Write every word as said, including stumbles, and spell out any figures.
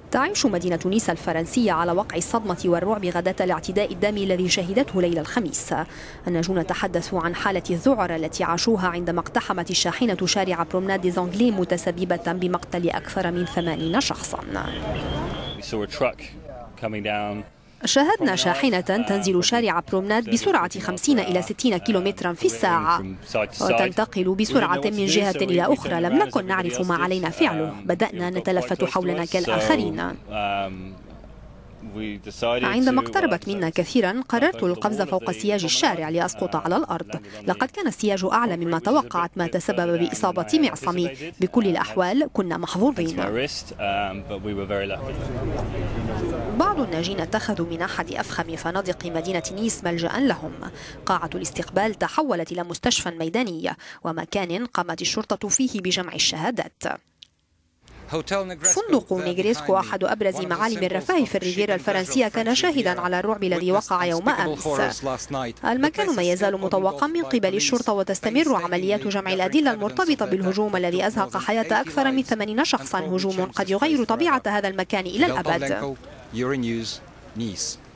تعيش مدينة نيس الفرنسية على وقع الصدمة والرعب غداة الاعتداء الدامي الذي شهدته ليلة الخميس. الناجون تحدثوا عن حالة الذعر التي عاشوها عندما اقتحمت الشاحنة شارع برومناد دي زانغلي متسببة بمقتل أكثر من ثمانين شخصا. شاهدنا شاحنة تنزل شارع برومناد بسرعة خمسين إلى ستين كيلومترا في الساعة وتنتقل بسرعة من جهة إلى أخرى. لم نكن نعرف ما علينا فعله، بدأنا نتلفت حولنا كالآخرين. عندما اقتربت منا كثيرا قررت القفز فوق سياج الشارع لأسقط على الأرض. لقد كان السياج أعلى مما توقعت، ما تسبب بإصابة معصمي. بكل الأحوال كنا محظوظين. بعض الناجين اتخذوا من أحد أفخم فنادق مدينة نيس ملجأ لهم. قاعة الاستقبال تحولت إلى مستشفى ميداني ومكان قامت الشرطة فيه بجمع الشهادات. فندق نيغريسكو أحد أبرز معالم الرفاه في الريفيرا الفرنسية كان شاهدا على الرعب الذي وقع يوم أمس. المكان ما يزال مطوقا من قبل الشرطة وتستمر عمليات جمع الأدلة المرتبطة بالهجوم الذي أزهق حياة أكثر من ثمانين شخصا، هجوم قد يغير طبيعة هذا المكان إلى الأبد.